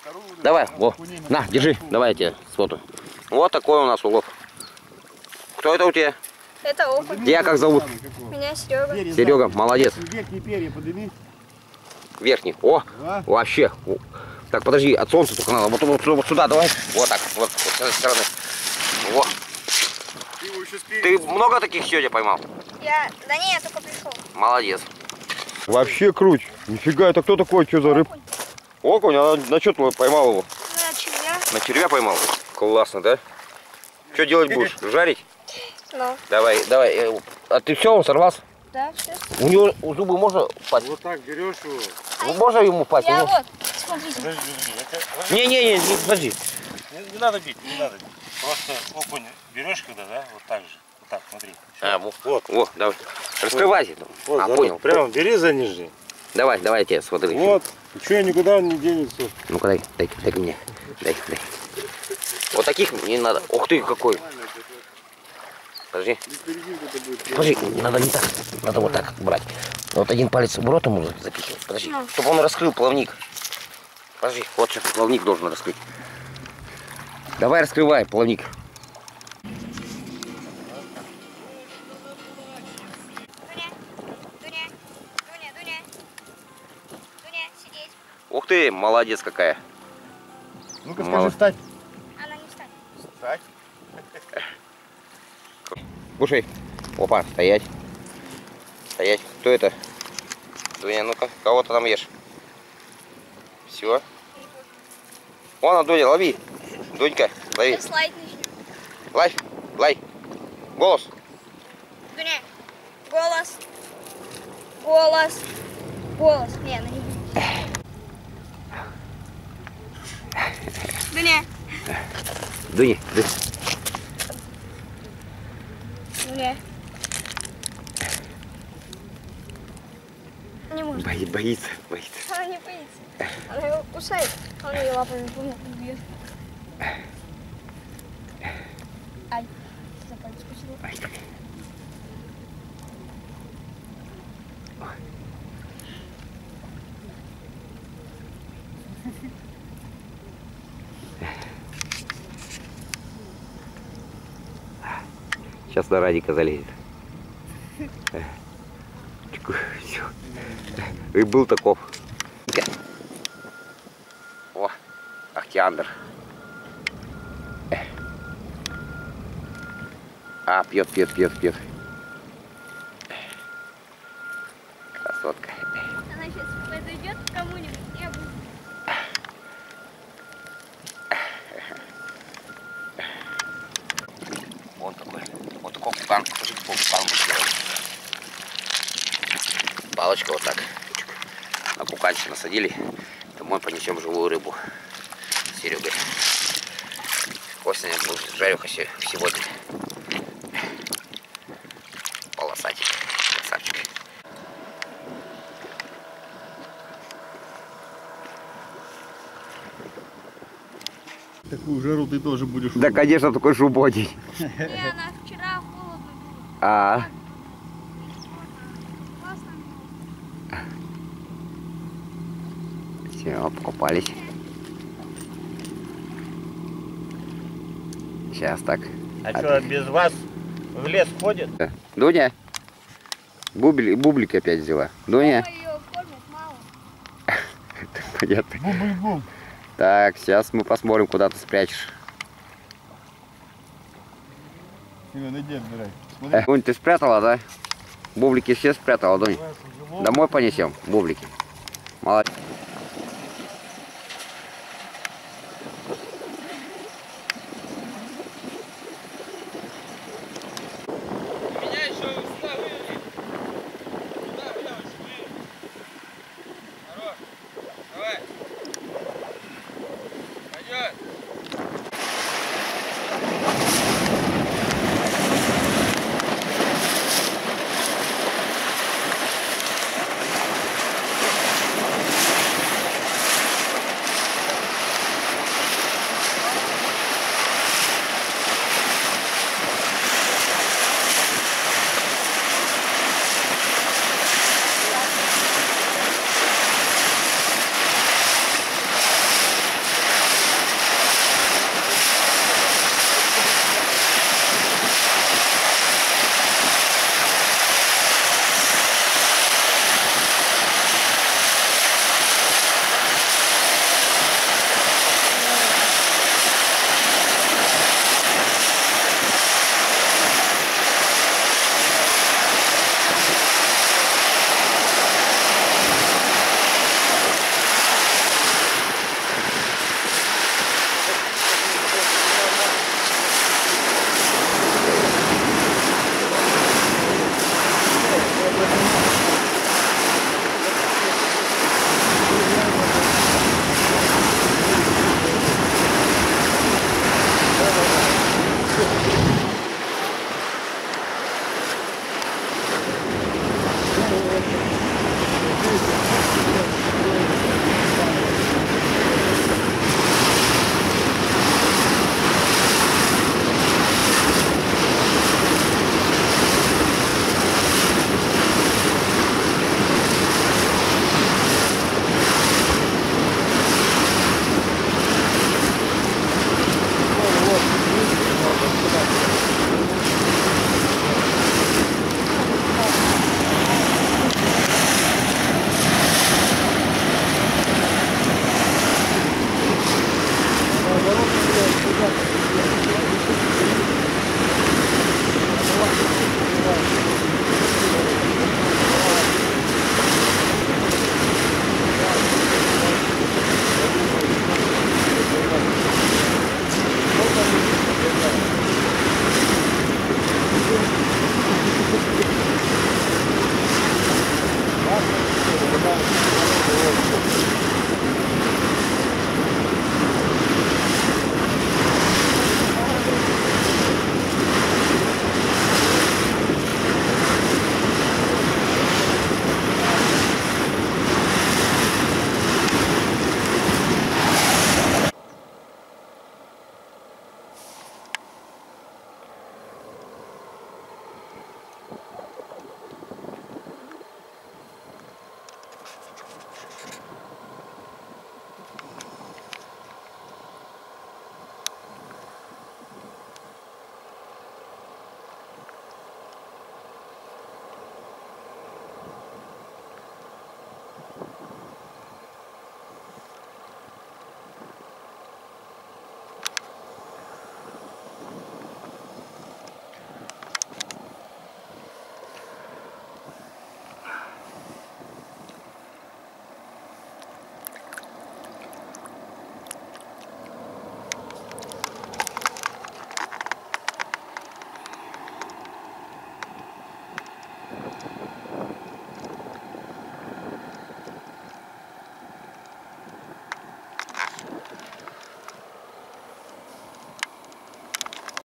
Давай, во. На, держи, давай я тебе сфотаю. Вот такой у нас улов. Кто это у тебя? Это окунь. Тебя как зовут? Меня Серега. Серега, молодец. Верхние перья подними. Верхний. О, вообще. Так, подожди, от солнца только надо. Вот сюда, давай. Вот так, вот с этой стороны. Вот. Ты много таких сегодня поймал? Да не, я только пришел. Молодец. Вообще круть. Нифига, это кто такой? Что за рыб? Окунь, а на что ты поймал его? На червя. На червя поймал? Классно, да? Что делать будешь? Жарить? Ну. Давай, давай. А ты все, он сорвался? Да, все. У него зубы можно пасть? Вот так берешь его. Можно ему пасть? Я вот, смотрите. Не, подожди. Не надо бить, не надо бить. Просто окунь берешь когда, да, вот так же. Вот так, смотри. Вот, давай. Раскрывайся. Вот, понял. Прямо бери за нижний. Давай я тебе смотри. Вот. Что я никуда не денется. Ну-ка дай мне. Дай. Вот таких не надо. Ух ты, какой. Подожди, надо не так. Надо вот так брать. Вот один палец в рот ему запихивать. Подожди, чтобы он раскрыл плавник. Подожди, вот сейчас плавник должен раскрыть. Давай раскрывай плавник. Дуня, сидеть. Ух ты, молодец какая. Ну-ка скажи встать. Она не встать. Встать. Слушай, опа, стоять. Стоять. Кто это? Дуня, ну-ка, кого ты там ешь? Все. Вон она, Дуня, лови. Дунька, лови. Сейчас лайт начнем. Лай. Голос. Дуня, голос. Не, она не будет. Дуня. Дуня. Дуня. Не может. Боится. Она не боится. Она его кусает. Он ее лапами бьет. Ай, за палец кусила. Сейчас на Радика залезет. И был таков. О, Ахтиандр. А, пьет. Красотка. Она сейчас подойдет к кому-нибудь и обуздит. Вот такой. Вот такой купан. Покажи, какой купан мы сделали. Палочка вот так. На куканчик насадили. Домой понесем живую рыбу. С Серегой. Костя будет жарюха сегодня. Полосатик. Красавчик. Такую жару ты тоже будешь. Да, конечно, такой жуботень. Не, она вчера холодно было. А, Классно. все, покупались. Сейчас так. А что, без вас в лес ходит? Дуня, бублик опять взяла. Дуня, Дома ее кормят мало. понятно. Бум-бум-бум. Так, сейчас мы посмотрим, куда ты спрячешь. Иди отбирай. Дунь, ты спрятала, да? Бублики все спрятала, Дунь. Домой понесем, бублики. Молодец.